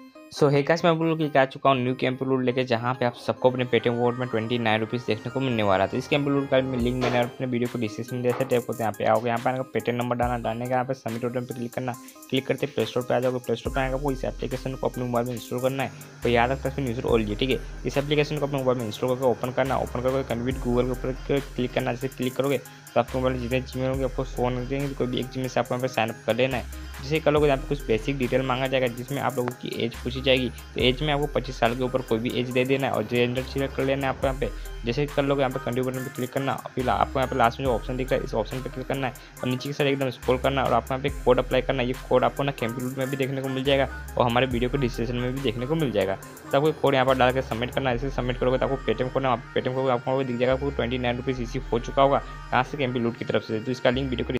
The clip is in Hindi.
सो हे गाइस, मैं बोलूँ कि आ चुका हूँ न्यू कैंपी लूट लेके, जहाँ पे आप सबको अपने पेटीएम वॉलेट में 29 रुपीज़ देखने को मिलने वाला था। इस कैंपी लूट का लिंक मैंने अपने वीडियो को डिस्क्रिप्शन में दिया था। टैप करते यहाँ पे आओगे, यहाँ पे आने का पेटीएम नंबर डालने का, यहाँ पे सबमिट बटन पे क्लिक करना। क्लिक करते प्ले स्टोर पे आ जाओगे। प्ले स्टोर पे आएगा, आपको इस एप्लीकेशन को अपने मोबाइल में इंस्टॉल करना है। तो याद रखना इसमें यूजर ओल जी, ठीक है। इस एप्लीकेशन को अपने मोबाइल में इंस्टॉल करके ओपन करना। ओपन करके कन्वीट गूगल के ऊपर क्लिक करना। जैसे क्लिक करोगे तो आपके मोबाइल में जितने जीमेल होंगे आपको शो होने देंगे। कोई भी एक जीमेल से आपको यहाँ पे साइन अप कर लेना है। जैसे कर लोगे यहाँ पे कुछ बेसिक डिटेल मांगा जाएगा, जिसमें आप लोगों की एज पूछी जाएगी। तो एज में आपको 25 साल के ऊपर कोई भी एज दे देना है और जेंडर सिलेक्ट कर लेना है आपको यहाँ पे। जैसे कर लोगे यहाँ पे कंटिन्यू बटन पे क्लिक करना। फिर आपको यहाँ पे लास्ट में जो ऑप्शन दिख रहा है इस ऑप्शन पे क्लिक करना है और नीचे की साइड एकदम स्क्रॉल करना है और आपको यहाँ पे कोड अप्लाई करना है। ये कोड आपको ना कैंपी लूट में भी देखने को मिल जाएगा और हमारे वीडियो के डिस्क्रिप्शन में भी देखने को मिल जाएगा। तो आपको कोड यहाँ पर डाल के सबमिट करना है। इसे सबमिट करोगे तो आपको पेटीएम कोड आपको दिख जाएगा। आपको 29 रुपीज़ रिसीव हो चुका होगा कहाँ से, कैंपी लूट की तरफ से। तो इसका लिंक वीडियो को